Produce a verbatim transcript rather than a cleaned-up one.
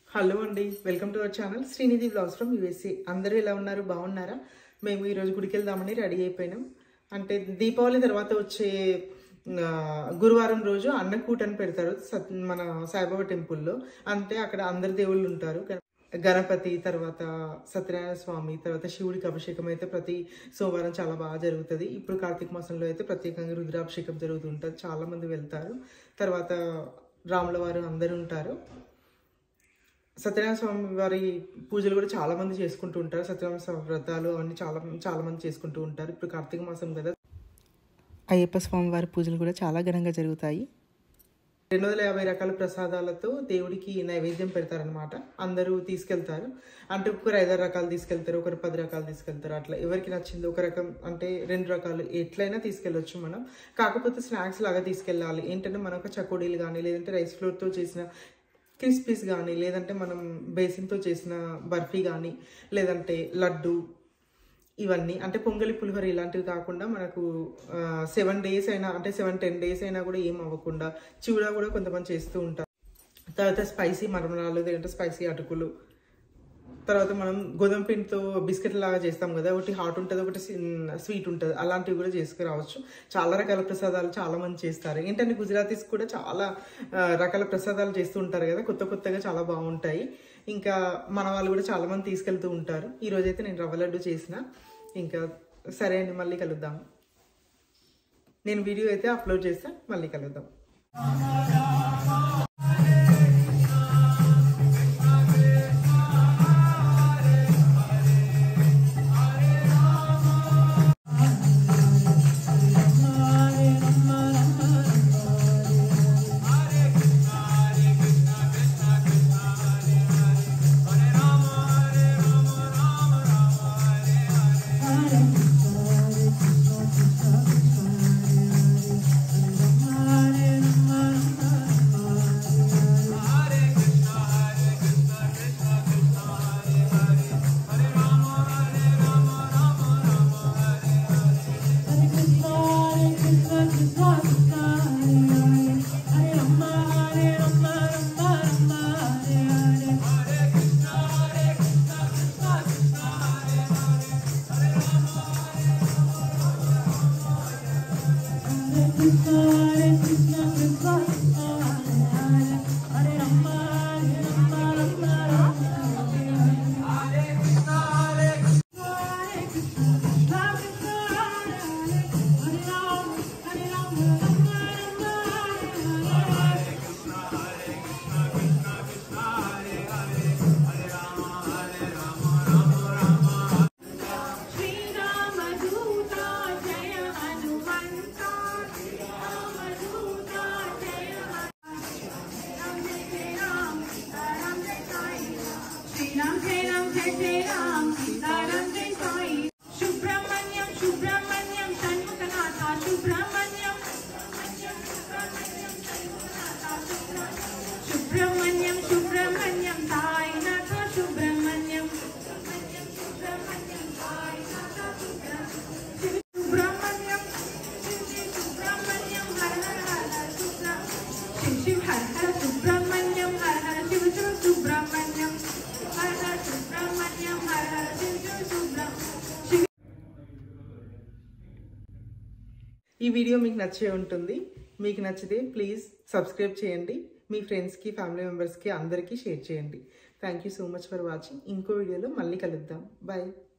Hello అండి, welcome to our channel Srinidhi blogs from USA. అందరూ ఎలా ఉన్నారు? బాగున్నారా? మేము ఈరోజు గుడికి వెళ్దామని రెడీ అయిపోయినాం. అంటే దీపావళి తర్వాత వచ్చే గురువారం రోజు అన్నకూటని పెడతారు మన సాయిబాబా టెంపుల్లో. అంటే అక్కడ అందరు దేవుళ్ళు ఉంటారు. గణపతి, తర్వాత సత్యనారాయణ స్వామి, తర్వాత శివుడికి అభిషేకం అయితే ప్రతి సోమవారం చాలా బాగా జరుగుతుంది. ఇప్పుడు కార్తీక మాసంలో అయితే ప్రత్యేకంగా రుద్రాభిషేకం జరుగుతుంటుంది. చాలా మంది వెళ్తారు. తర్వాత రాముల వారు అందరూ ఉంటారు. సత్యనారాయణ స్వామి వారి పూజలు కూడా చాలా మంది చేసుకుంటూ ఉంటారు. సత్యనారాయణ స్వామి వ్రతాలు అవన్నీ చాలా చాలా మంది చేసుకుంటూ ఉంటారు. ఇప్పుడు కార్తీక మాసం కదా, అయ్యప్ప స్వామి వారి పూజలు కూడా చాలా ఘనంగా జరుగుతాయి. రెండు వందల యాభై రకాల ప్రసాదాలతో దేవుడికి నైవేద్యం పెడతారనమాట. అందరూ తీసుకెళ్తారు. అంటే ఒకరు ఐదారు రకాలు తీసుకెళ్తారు, ఒకరు పది రకాలు తీసుకెళ్తారు. అట్లా ఎవరికి నచ్చింది ఒక రకం అంటే రెండు రకాలు ఎట్లయినా తీసుకెళ్ళొచ్చు మనం. కాకపోతే స్నాక్స్ లాగా తీసుకెళ్ళాలి. ఏంటంటే మనం ఒక చకోడీలు కానీ, లేదంటే రైస్ ఫ్లోర్తో చేసిన క్రిస్పీస్ కానీ, లేదంటే మనం బేసిన్తో చేసిన బర్ఫీ కానీ, లేదంటే లడ్డు, ఇవన్నీ అంటే పొంగలి, పులిహోర ఇలాంటివి కాకుండా మనకు సెవెన్ డేస్ అయినా అంటే సెవెన్ టెన్ డేస్ అయినా కూడా ఏం అవ్వకుండా చివడా కూడా కొంతమంది చేస్తూ ఉంటారు. తర్వాత స్పైసీ మరమరాలు, లేదంటే స్పైసీ అటుకులు, తర్వాత మనం గోధుమ పిండితో బిస్కెట్ లాగా చేస్తాం కదా, ఒకటి హాట్ ఉంటుంది, ఒకటి స్వీట్ ఉంటుంది. అలాంటివి కూడా చేసుకురావచ్చు. చాలా రకాల ప్రసాదాలు చాలా మంది చేస్తారు. ఏంటంటే గుజరాతీస్ కూడా చాలా రకాల ప్రసాదాలు చేస్తూ ఉంటారు కదా, కొత్త కొత్తగా చాలా బాగుంటాయి. ఇంకా మన వాళ్ళు కూడా చాలా మంది తీసుకెళ్తూ ఉంటారు. ఈరోజైతే నేను రవ్వ లడ్డు చేసిన. ఇంకా సరే అండి, మళ్ళీ కలుద్దాం. నేను వీడియో అయితే అప్లోడ్ చేస్తా, మళ్ళీ కలుద్దాం. ఈ వీడియో మీకు నచ్చే ఉంటుంది. మీకు నచ్చితే ప్లీజ్ సబ్స్క్రైబ్ చేయండి. మీ ఫ్రెండ్స్కి, ఫ్యామిలీ మెంబర్స్కి అందరికీ షేర్ చేయండి. Thank you so much for watching. ఇంకో వీడియోలో మళ్ళీ కలుద్దాం. బాయ్.